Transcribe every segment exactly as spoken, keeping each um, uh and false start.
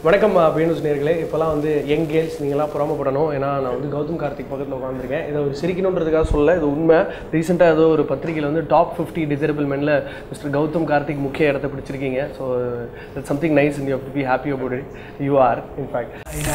வணக்கம் அப்படின்னு நேயர்களே, இப்போலாம் வந்து யங் கேர்ள்ஸ் நீங்களாம் புறமப்படணும். ஏன்னா நான் வந்து கௌதம் கார்த்திக் பக்கத்தில் உட்காந்துருக்கேன். இதை ஒரு சிரிக்கணுன்றதுக்காக சொல்ல, இது உண்மை. ரீசெண்டாக ஏதோ ஒரு பத்திரிகையில் வந்து டாப் ஃபிஃப்டி டிசரபிள் மெனில் மிஸ்டர் கௌதம் கார்த்திக் முக்கிய இடத்த பிடிச்சிருக்கீங்க. So it's something nice and you have to be happy about it. You are in fact.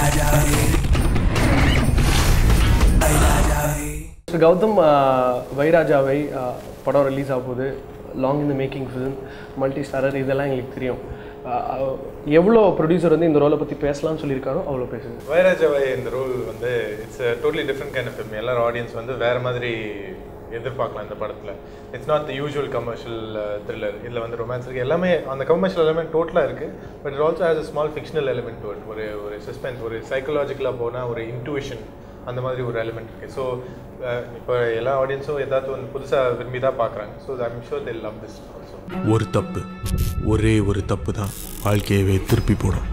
Mister Gautham Vai Raja Vai படம் ரிலீஸ் ஆக போகுது. Long in the making film, multi starrer, இதெல்லாம் எங்களுக்கு தெரியும். எவ்வளோ ப்ரொடியூசர் வந்து இந்த ரோலை பற்றி பேசலாம்னு சொல்லியிருக்காரோ அவ்வளோ பேசுங்க. வைராஜாவை இந்த ரோல் வந்து it's totally different kind of film. எல்லாரும் ஆடியன்ஸ் வந்து வேறு மாதிரி எதிர்பார்க்கலாம் இந்த படத்தில். It's not the usual commercial thriller. இதில் வந்து ரொமான்ஸ் இருக்குது, எல்லாமே அந்த கமர்ஷியல் எலமெண்ட் டோட்டலாக இருக்குது. But it also has a small fictional element to it. ஒரு ஒரு சஸ்பென்ஸ், ஒரு சைக்கலாஜிக்கலாக போனால் ஒரு இன்ட்யூஷன், அந்த மாதிரி ஒரு எலிமெண்ட் இருக்குது. ஸோ இப்போ எல்லா ஆடியன்ஸும் ஏதாவது வந்து புதுசாக விரும்பி தான் பார்க்குறாங்க. So I'm sure they love this also. ஒரு தப்பு, ஒரே ஒரு தப்பு தான் வாழ்க்கையவே திருப்பி போடும்.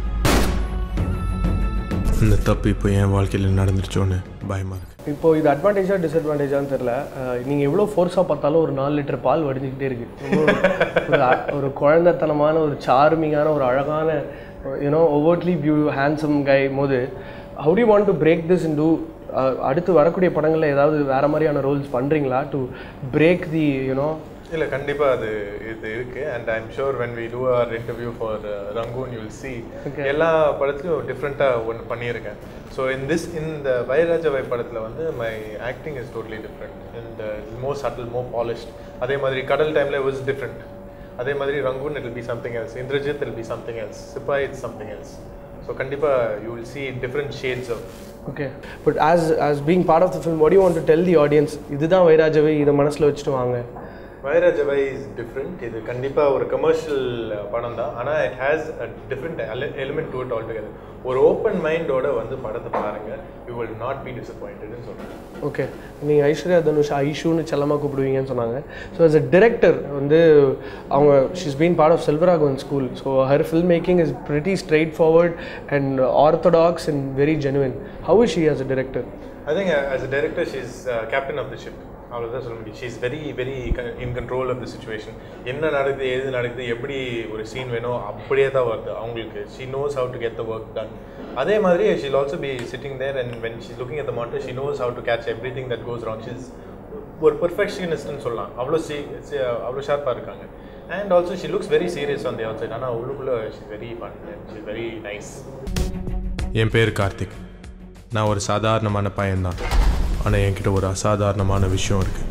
இந்த தப்பு இப்போ என் வாழ்க்கையில் நடந்துருச்சோன்னு பயமாக இருக்குது. இப்போது இது அட்வான்டேஜாக டிஸ்அட்வான்டேஜான்னு தெரில. நீங்கள் எவ்வளோ ஃபோர்ஸாக பார்த்தாலும் ஒரு நாலு லிட்டர் பால் வடிஞ்சிக்கிட்டே இருக்குது. ஒரு குழந்தைத்தனமான, ஒரு சார்மிங்கான, ஒரு அழகான, யூனோ ஓவர்ட்லி பியூ ஹேண்ட்ஸம் கை போது how do you want to break this in two? அடுத்து வரக்கூடிய படங்களில் ஏதாவது வேறு மாதிரியான ரோல்ஸ் பண்ணுறீங்களா டு பிரேக் தி யூனோ? இல்லை, கண்டிப்பாக அது இது இருக்குது. And I am sure when we do our interview for Rangoon you will see எல்லா படத்துலையும் டிஃப்ரெண்ட்டாக ஒன்று பண்ணியிருக்கேன். ஸோ இன் திஸ் இந்த வைராஜாவை படத்தில் வந்து my acting is totally different and more subtle, more polished. அதே மாதிரி கடல் டைமில் இட் வாஸ் டிஃப்ரெண்ட். அதே மாதிரி Rangoon it will be something else, Indrajith it will be something else, Sippai it's something else. So கண்டிப்பாக you will see different shades of. Okay, but as as being part of the film what you want to tell the audience? இதுதான் வைராஜாவை, இதை மனசில் வச்சுட்டு வாங்க. வைராஜாவை is different. இது கண்டிப்பாக ஒரு commercial படம் தான், ஆனால் it has a different element to it all together. ஒரு ஓப்பன் மைண்டோட வந்து படத்தை பாருங்கள், யூ வில் நாட் பி டிசப்பாயிண்டட்னு சொல்கிறேன். ஓகே, நீங்கள் ஐஸ்வர்யா தனுஷ் ஐஷுன்னு செல்லமாக கூப்பிடுவீங்கன்னு சொன்னாங்க. ஸோ அஸ் அ டிரெக்டர் வந்து அவங்க she's been part of Selvaraghavan school. So her film making is pretty straightforward and orthodox and very genuine. How is she as a director? I think as a director she is captain of the ship. அவ்வளோதான் சொல்ல முடியும். She is very very in control of the situation. என்ன நடக்குது, எது நடக்குது, எப்படி ஒரு scene வேணும் அப்படியே தான் வருது அவங்களுக்கு. She knows how to get the work done. அதே மாதிரி she will also be sitting there and when she looking at the monitor she knows how to catch everything that goes wrong. She is ஒரு பெர்ஃபெக்ஷனிஸ்ட்னு சொல்லலாம். அவ்வளோ சி அவ்வளோ ஷார்ப்பாக இருக்காங்க. And also she looks very serious on the outside. ஆனால் உள்ளுக்குள்ளே she very fun and she very nice. என் பேர் கார்த்திக். நான் ஒரு சாதாரணமான பையன்தான், ஆனால் என்கிட்ட ஒரு அசாதாரணமான விஷயம் இருக்குது.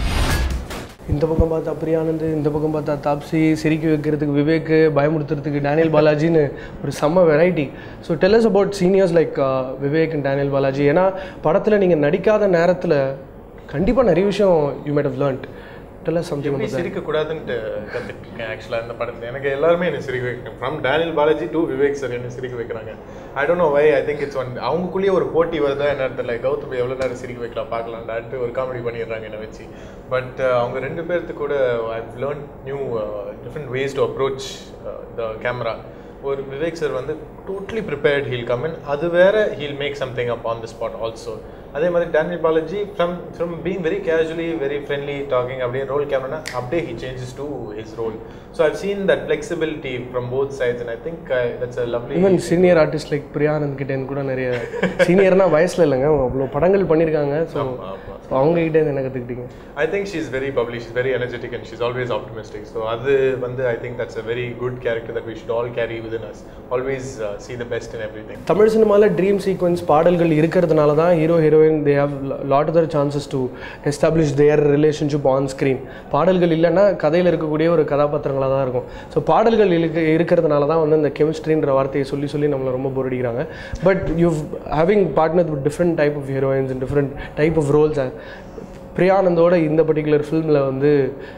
இந்த பக்கம் பார்த்தா பிரியானந்த், இந்த பக்கம் பார்த்தா தாப்சி, சிரிக்க வைக்கிறதுக்கு விவேக், பயமுறுத்துறதுக்கு டேனியல் பாலாஜின்னு ஒரு செம்ம variety. So tell us about seniors like Vivek and Daniel Balaji. ஏன்னா படத்தில் நீங்கள் நடிக்காத நேரத்தில் கண்டிப்பாக நிறைய விஷயம் you might have learned. Tell us something. எப்படி சிரிக்கக்கூடாதுன்ட்டு கற்றுக்கிட்டேன் ஆக்சுவலாக இந்த படத்தில். எனக்கு எல்லாருமே என்னை சிரிக்க வைக்கணும். From Daniel Balaji to Vivek sir என்னை சிரிக்க வைக்கிறாங்க. I don't know why. I think it's on அவங்களுக்குள்ளேயே ஒரு போட்டி வருதா என்ன தெரியல. கௌதம் எவ்வளோ நேரம் சிரிக்க வைக்கலாம் பார்க்கலான்ட்டு ஒரு காமெடி பண்ணிடுறாங்க என்னை வச்சு. பட் அவங்க ரெண்டு பேர்த்துக்கு கூட I have learn new different ways to approach the camera. ஒரு விவேக் சார் வந்து totally prepared, he'll come in. அது வேறு he'll make something up on the spot also. அதே மாதிரி Daniel Balaji from from being very casually very friendly talking அப்படியே role கேமரானா அப்படியே he changes to his role. So I've seen that flexibility from both sides and I think that's a lovely. Even senior artist like Priyanand கிட்டேன்னு கூட நிறைய சீனியர்னால் வயசில் இல்லைங்க, அவ்வளோ படங்கள் பண்ணியிருக்காங்க. ஸோ அவங்ககிட்ட என்ன கற்றுக்கிட்டீங்க? I think she is very publish, is very energetic and she is always optimistic. So அது வந்து I think that's a very good character that we should all carry with in us. Always see the best in everything. Tamil சினிமாவில் dream sequence பாடல்கள் இருக்கிறதுனால தான் hero heroine they have lot other chances to establish their relationship on screen. பாடல்கள் இல்லைன்னா கதையில் இருக்கக்கூடிய ஒரு கதாபாத்திரங்களாக தான் இருக்கும். ஸோ பாடல்கள் இருக்கு இருக்கிறதுனால தான் வந்து இந்த கெமிஸ்ட்ரின்ற வார்த்தையை சொல்லி சொல்லி நம்மளை ரொம்ப போர் அடிக்கிறாங்க. But you having partner with different type of heroines and different type of roles. பிரியானந்தோட இந்த பர்டிகுலர் ஃபில்மில் வந்து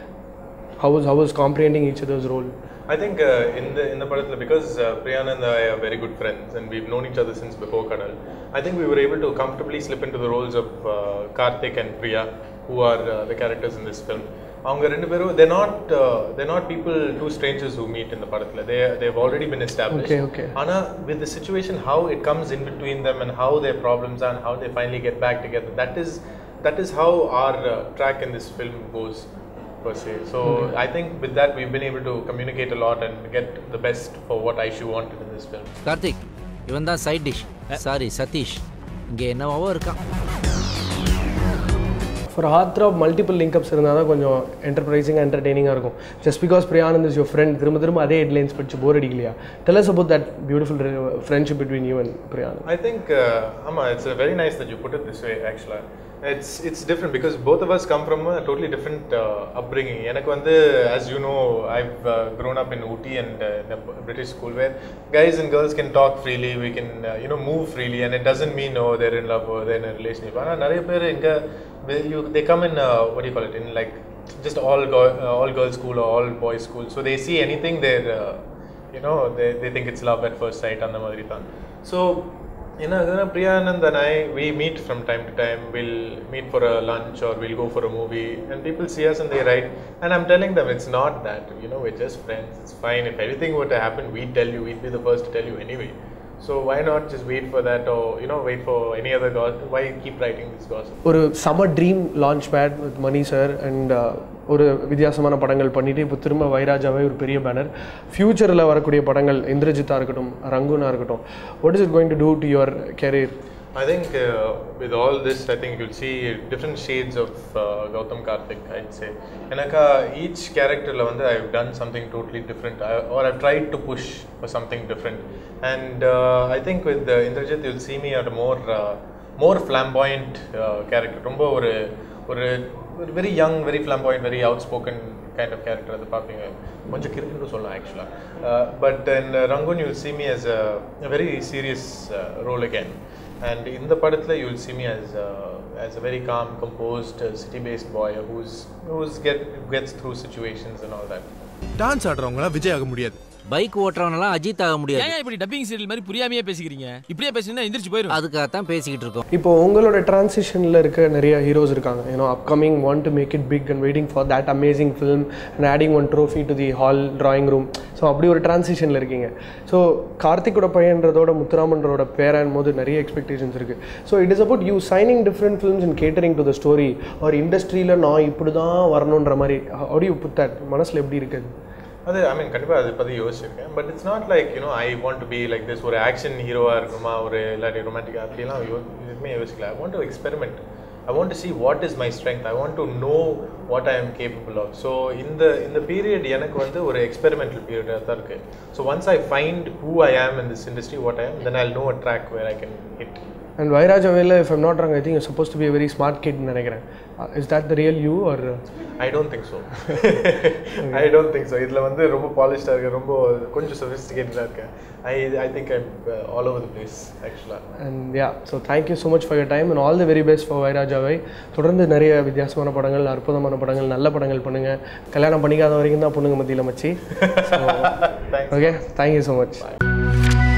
how was how was comprehending each other's role? I think uh, in the in the padathila, because uh, Priyana and I are very good friends and we've known each other since before Kadal, I think we were able to comfortably slip into the roles of uh, Karthik and Priya, who are uh, the characters in this film. Avanga rendu peru, they're not uh, they're not people, two strangers who meet in the padathila. They they've already been established. Okay, okay. Ana with the situation, how it comes in between them and how their problems are and how they finally get back together. That is that is how our uh, track in this film goes. per se. So mm-hmm. I think with that we've been able to communicate a lot and get the best for what Aishu wanted in this film. Karthik, even the side dish. Sorry, Satish. இங்கே என்னவோ இருக்கான். For heartthrob multiple link-ups இருந்தால் தான் கொஞ்சம் enterprising என்டர்டெய்னிங்காக இருக்கும். Just because Priyanand is your friend, திரும்ப திரும்ப அதே ஹெட்லைன்ஸ் படிச்சு போர் அடிக்கலையா? Tell us about that beautiful friendship between you and Priyanand. I think, uh, Amma, it's uh, very nice that you put it this way actually. It's it's different because both of us come from a totally different uh, upbringing. எனக்கு வந்து, as you know, I've uh, grown up in Ooty and uh, in a British school where guys and girls can talk freely, we can uh, you know move freely, and it doesn't mean no they're in love or they're in a relationship. ஆனா நிறைய பேர் இங்க you they come in uh, what do you call it, in like just all go, uh, all girls school or all boys school, so they see anything they're uh, you know they they think it's love at first sight அந்த மாதிரி தான். So you know, Priyanand and I, we meet from time to time. We'll meet for a lunch or we'll go for a movie, and people see us and they write. And I'm telling them it's not that. You know, we're just friends. It's fine. If anything were to happen, we'd tell you. We'd be the first to tell you anyway. So why not just wait for that, or you know, wait for any other gossip? Why keep writing this gossip? ஒரு summer dream launch pad with Mani sir and ஒரு வித்தியாசமான படங்கள் பண்ணிட்டு இப்போ திரும்ப வைராஜாவே ஒரு பெரிய banner. ஃபியூச்சரில் வரக்கூடிய படங்கள் இந்திரஜித்தாக இருக்கட்டும், ரங்குனா இருக்கட்டும், what is it going to do to your career? I think uh, with all this, I think you'll see different shades of uh, Gautam Karthik, I'd say. Enaka, each character la vanda I've done something totally different, I, or I've tried to push for something different. And uh, I think with uh, Indrajit, you'll see me at a more uh, more flamboyant uh, character. Romba oru oru very young, very flamboyant, very outspoken kind of character at the papping. Konja kirikku solla actually. Uh, but in uh, Rangoon, you'll see me as a, a very serious uh, role again. And in the padathla you'll see me as uh, as a very calm, composed, uh, city-based boy who's who's get gets through situations and all that. Dance ஆடுறவங்களா விஜய் ஆக முடியாது. Bike ஓட்டுறவனலாம் Ajith ஆக முடியாது. ஏன் இப்படி dubbing serial மாதிரி புரியாமையே பேசிக்கிறீங்க? இப்படியே பேசினா எந்திரிச்சு போயிடும். அதுக்காக தான் பேசிக்கிட்டு இருக்கோம். இப்போ உங்களோட டிரான்சிஷனில் இருக்க நிறைய ஹீரோஸ் இருக்காங்க. You know upcoming want to make it big and waiting for that amazing film and adding one trophy to the hall drawing room. So அப்படி ஒரு டிரான்சிஷனில் இருக்கீங்க. ஸோ கார்த்திகோட பையன்றதோட முத்துராமன்றோட பேரன் போது நிறைய எக்ஸ்பெக்டேஷன்ஸ் இருக்குது. So it is about you signing different films and catering to the story ஒரு இண்டஸ்ட்ரியில் நான் இப்படி தான் வரணுன்ற மாதிரி how do you put that? மனசில் எப்படி இருக்குது அது? ஐ மீன் கண்டிப்பாக அதை பற்றி யோசிச்சிருக்கேன். But it's not like you know I want to be like this, ஒரு ஆக்ஷன் ஹீரோவாக இருக்குமா, ஒரு இல்லாட்டி ரொமான்டிக்காக அப்படிலாம் எதுவுமே யோசிக்கல. I want to experiment. I want to see what is my strength. I want to know what I am capable of. So in the in the period எனக்கு வந்து ஒரு experimental period தான் இருக்கு. So once I find who I am in this industry, what I am, then I'll know a track where I can hit. And Vairajavela, if I'm not wrong, I think you're supposed to be a very smart kid நினைக்கிறேன். Is that the real you or? I don't think so. I don't think so. இதுல வந்து ரொம்ப பாலிஷ்டாக இருக்கு, ரொம்ப கொஞ்சம் sophisticated-ஆக இருக்கு. I I think I'm uh, all over the place actually. And yeah, so thank you so much for your time and all the very best for Vairajavai. தொடர்ந்து நிறைய வித்தியாசமான படங்கள், அற்புதமான படங்கள், நல்ல படங்கள் பண்ணுங்க. கல்யாணம் பண்ணிக்காத வரைக்கும் தான் பொண்ணுங்க மத்தியில மச்சி. Okay, thank you so much. Bye.